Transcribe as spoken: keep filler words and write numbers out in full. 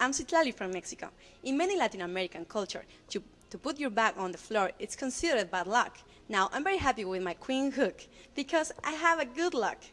I'm Citlali from Mexico. In many Latin American culture, to, to put your bag on the floor, it's considered bad luck. Now, I'm very happy with my queen hook because I have a good luck.